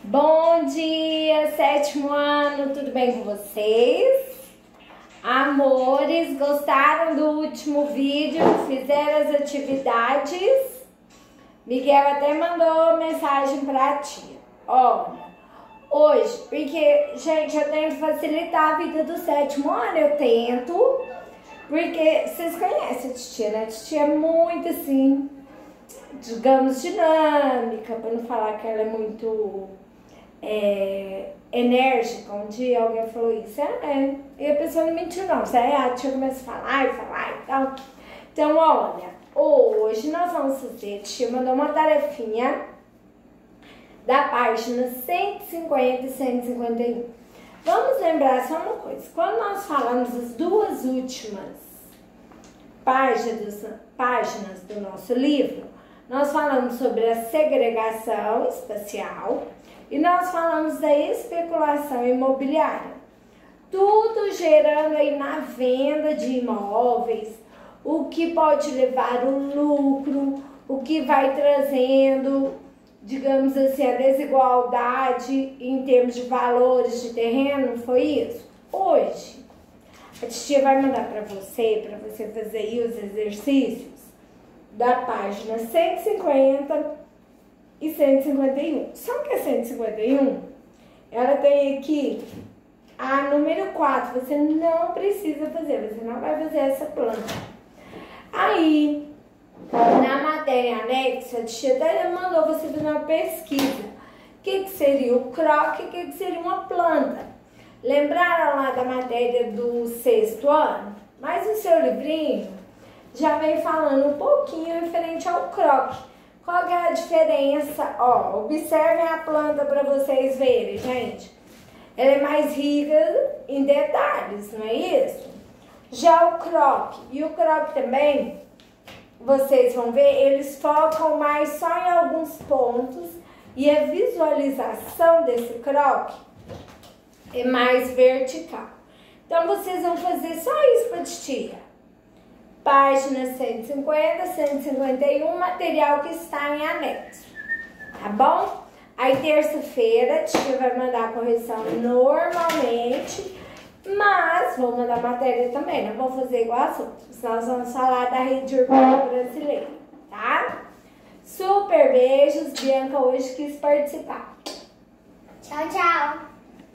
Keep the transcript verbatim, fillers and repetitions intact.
Bom dia, sétimo ano, tudo bem com vocês? Amores, gostaram do último vídeo? Fizeram as atividades? Miguel até mandou mensagem pra tia. Olha, hoje, porque, gente, eu tenho que facilitar a vida do sétimo ano, eu tento, porque vocês conhecem a titia, né? A titia é muito assim, digamos, dinâmica, para não falar que ela é muito é, enérgica. Um dia alguém falou isso, é, é. E a pessoa não mentiu não, aí a tia começa a falar e falar e tal. Então, olha, hoje nós vamos fazer, a tia mandou uma tarefinha da página cento e cinquenta e cento e cinquenta e um. Vamos lembrar só uma coisa, quando nós falamos as duas últimas páginas, páginas do nosso livro, nós falamos sobre a segregação espacial e nós falamos da especulação imobiliária. Tudo gerando aí na venda de imóveis, o que pode levar o lucro, o que vai trazendo, digamos assim, a desigualdade em termos de valores de terreno, foi isso? Hoje, a titia vai mandar para você, para você fazer aí os exercícios da página cento e cinquenta e cento e cinquenta e um. Só que a cento e cinquenta e um, ela tem aqui a número quatro, você não precisa fazer, você não vai fazer essa planta. Aí, na matéria anexa, a tia até mandou você fazer uma pesquisa. O que, que seria o croque e o que, que seria uma planta? Lembraram lá da matéria do sexto ano? Mas o seu livrinho já vem falando um pouquinho referente ao croque. Qual que é a diferença? Ó, observem a planta para vocês verem, gente. Ela é mais rica em detalhes, não é isso? Já o croque, e o croque também, vocês vão ver, eles focam mais só em alguns pontos e a visualização desse croque é mais vertical. Então, vocês vão fazer só isso para a titia. Página cento e cinquenta, cento e cinquenta e um, material que está em anexo. Tá bom? Aí, terça-feira, a tia vai mandar a correção normalmente, mas vou mandar matéria também, não vou fazer igual as outras. Nós vamos falar da rede urbana brasileira, tá? Super beijos, Bianca hoje quis participar. Tchau, tchau.